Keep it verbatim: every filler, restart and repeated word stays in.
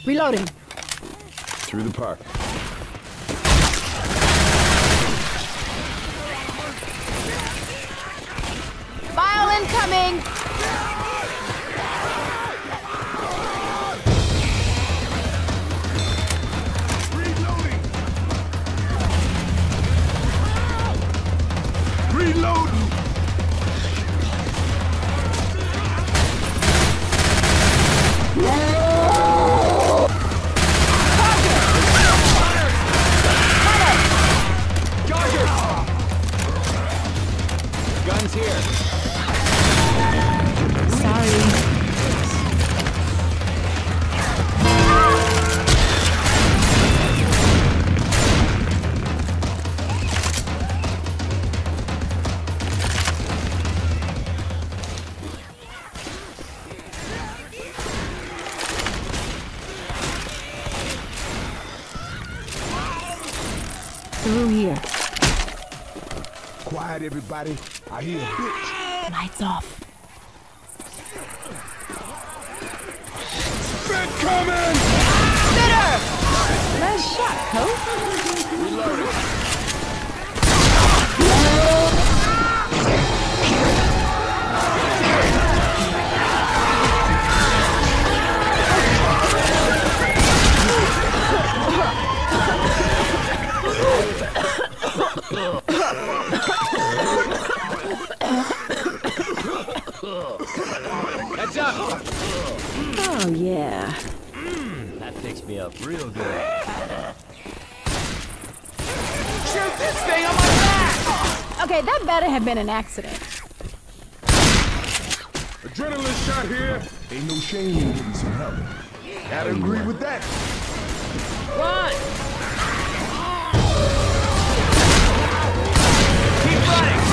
Reloading. Through the park. Bile incoming! Reloading! Guns here. Sorry. Through here. Quiet, everybody. I hear a bitch. Lights off. Bit coming! Bitter! Nice shot, Coach. Reloading. Heads up! Oh, yeah. Mm, that picks me up real good. Shoot this thing on my back! Okay, that better have been an accident. Adrenaline shot here. Ain't no shame in getting some help. Gotta agree with that. Run! Keep running!